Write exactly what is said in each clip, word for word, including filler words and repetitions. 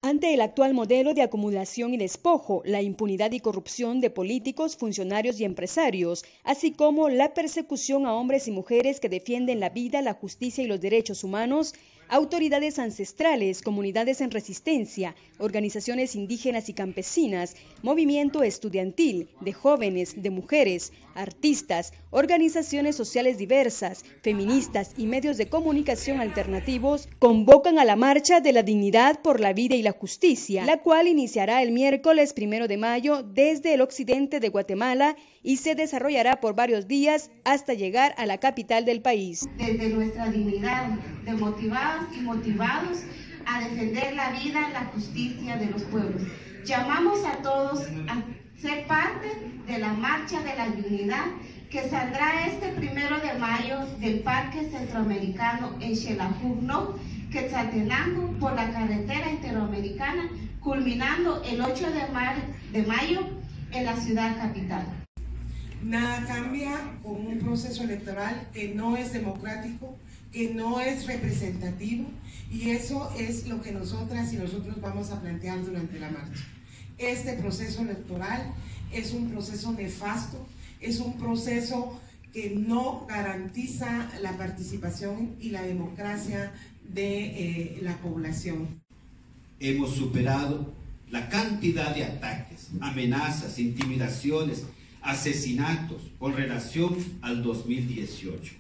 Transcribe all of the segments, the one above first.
Ante el actual modelo de acumulación y despojo, la impunidad y corrupción de políticos, funcionarios y empresarios, así como la persecución a hombres y mujeres que defienden la vida, la justicia y los derechos humanos, autoridades ancestrales, comunidades en resistencia, organizaciones indígenas y campesinas, movimiento estudiantil, de jóvenes, de mujeres, artistas, organizaciones sociales diversas, feministas y medios de comunicación alternativos convocan a la Marcha de la Dignidad por la Vida y la Justicia, la cual iniciará el miércoles primero de mayo desde el occidente de Guatemala y se desarrollará por varios días hasta llegar a la capital del país. Desde nuestra dignidad, de motivadas y motivados a defender la vida, la justicia de los pueblos. Llamamos a todos a ser parte de la Marcha de la Dignidad que saldrá este primero de mayo del Parque Centroamericano en Xelajuno, Quetzaltenango, por la carretera interamericana, culminando el ocho de mayo en la ciudad capital. Nada cambia con un proceso electoral que no es democrático, que no es representativo, y eso es lo que nosotras y nosotros vamos a plantear durante la marcha. Este proceso electoral es un proceso nefasto, es un proceso que no garantiza la participación y la democracia de eh, la población. Hemos superado la cantidad de ataques, amenazas, intimidaciones, asesinatos con relación al dos mil dieciocho.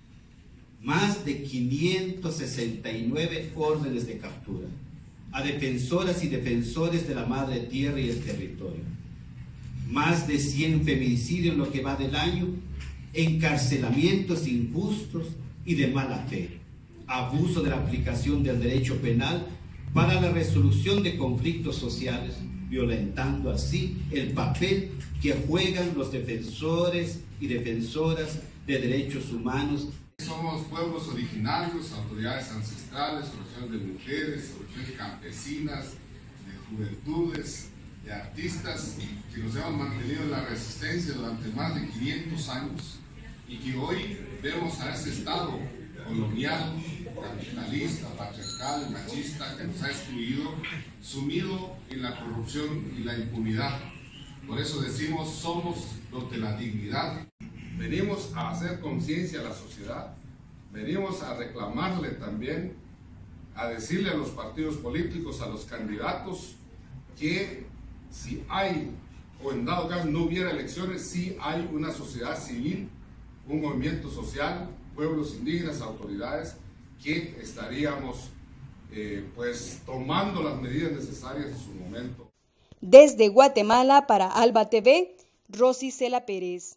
Más de quinientas sesenta y nueve órdenes de captura a defensoras y defensores de la madre tierra y el territorio. Más de cien feminicidios en lo que va del año, encarcelamientos injustos y de mala fe, abuso de la aplicación del derecho penal para la resolución de conflictos sociales, violentando así el papel que juegan los defensores y defensoras de derechos humanos. Somos pueblos originarios, autoridades ancestrales, asociaciones de mujeres, asociaciones campesinas, de juventudes, de artistas, que nos hemos mantenido en la resistencia durante más de quinientos años y que hoy vemos a ese Estado colonial, capitalista, patriarcal, machista, que nos ha excluido, sumido en la corrupción y la impunidad. Por eso decimos, somos los de la dignidad. Venimos a hacer conciencia a la sociedad, venimos a reclamarle también, a decirle a los partidos políticos, a los candidatos, que si hay, o en dado caso no hubiera elecciones, sí hay una sociedad civil, un movimiento social, pueblos indígenas, autoridades, que estaríamos eh, pues tomando las medidas necesarias en su momento. Desde Guatemala para Alba T V, Rosy Cela Pérez.